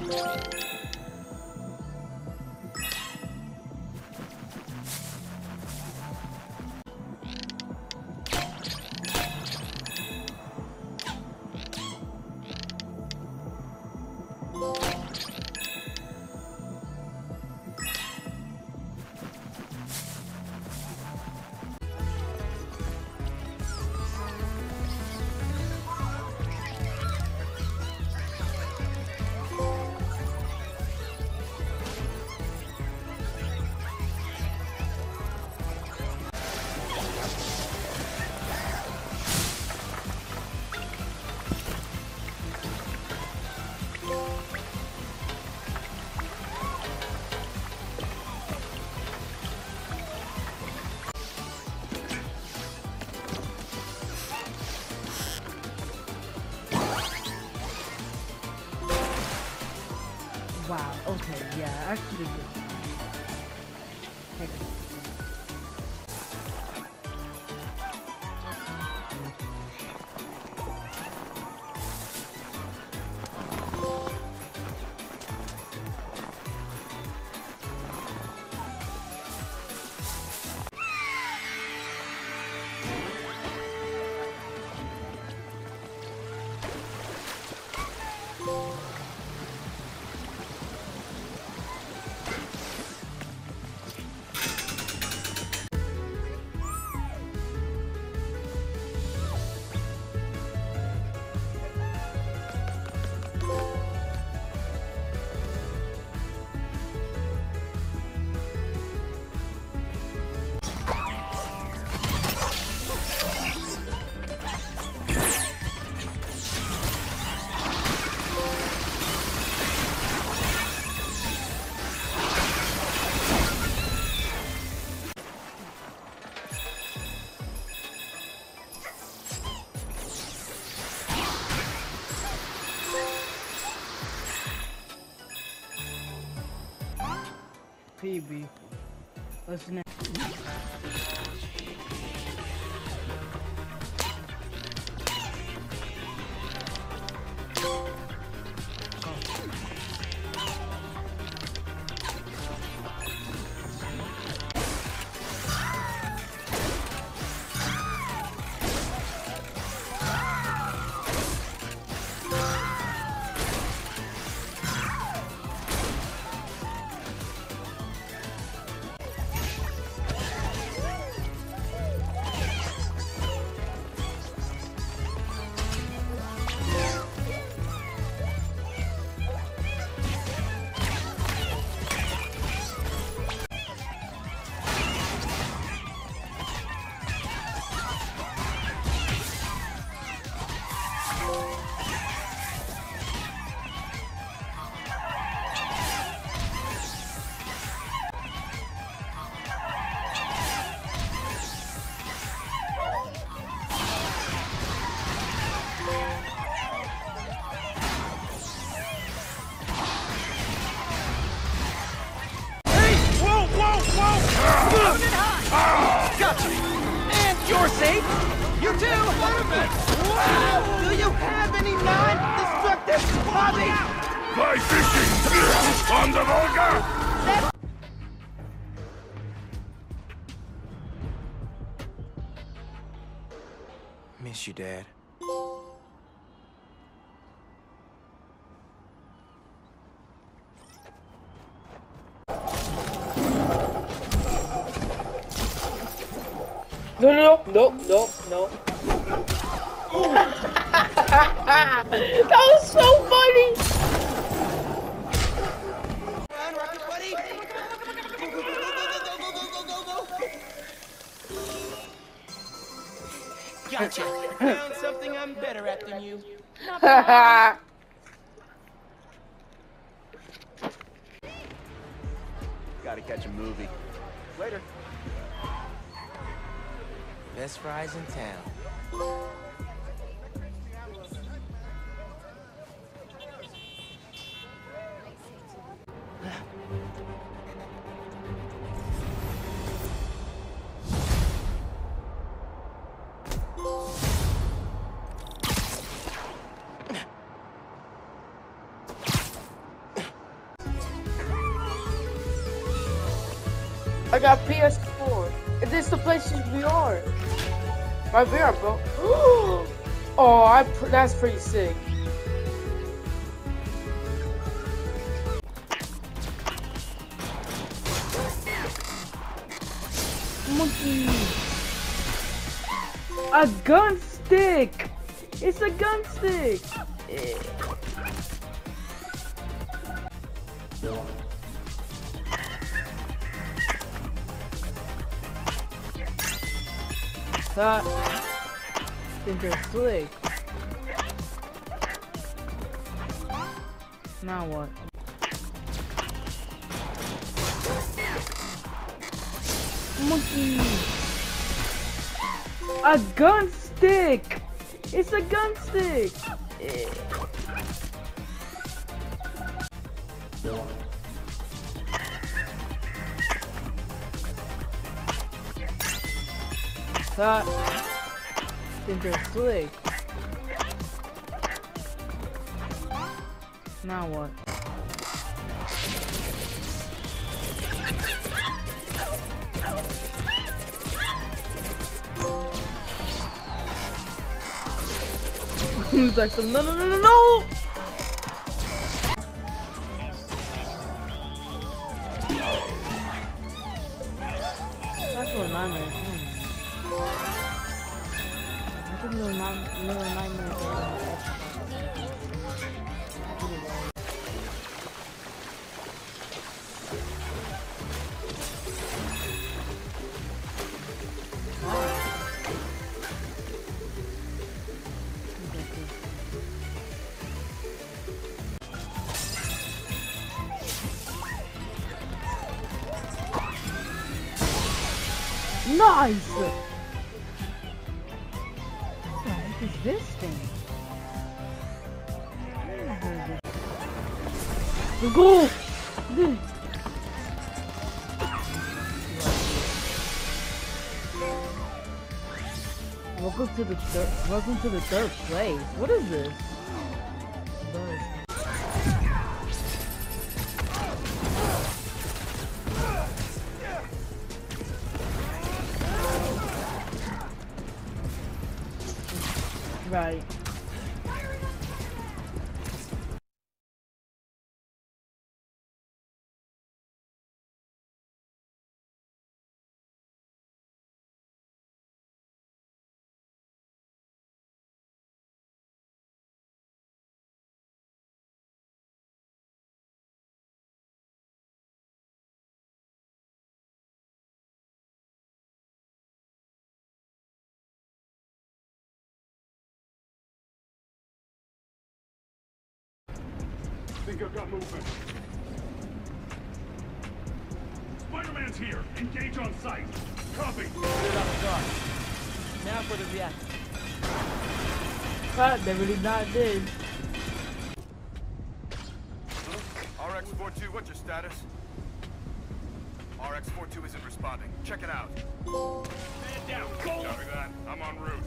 Wow, okay, yeah, I should have just... PB. What's next? Gotcha! And you're safe! You too! Wow! Do you have any non-destructive hobbies? Fly fishing! On the Volga! Miss you, Dad. No. That was so funny! Run, Rocket Buddy! Go! Gotcha! Found something I'm better at than you. Gotta catch a movie. Later. Best fries in town. I got PS4. And this the PlayStation VR. My VR, bro. Oh, that's pretty sick. Monkey. A gun stick. It's a gun stick. That think they're slick. Now what? Monkey. A gun stick. It's a gun stick. That think they're slick. Now what? He's like, no, no, no, no, no! That's what my man. I think little nightmare. Nice! What the heck is this thing? Go! Welcome to the third place. What is this? Right. Think I've got movement. Spider-Man's here. Engage on sight. Copy. Now for the reaction. They really not did. RX-42, what's your status? RX-42 isn't responding. Check it out. Stand down. Copy that. I'm en route.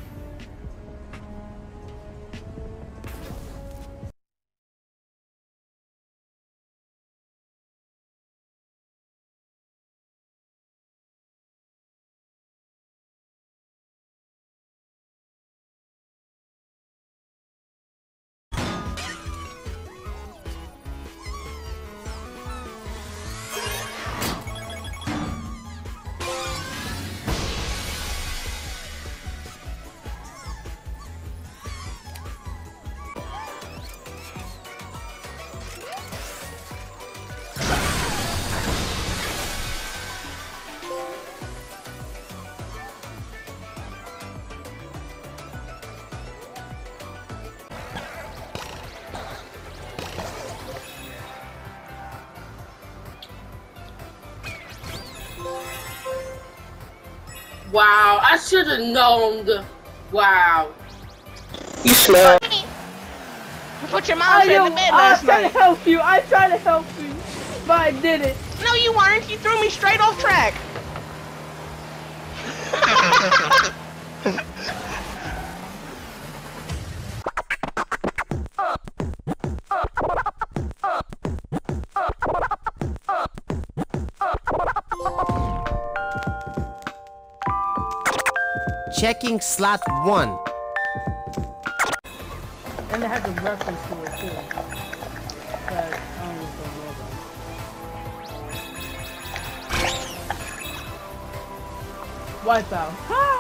Wow, I should have known. Wow. You smell. Put your mom in the bed last I tried night. to help you. I tried to help you, but I didn't. No, you weren't. You threw me straight off track. Checking slot 1. And it has a reference to it too. But I don't know if Wipeout. Ha!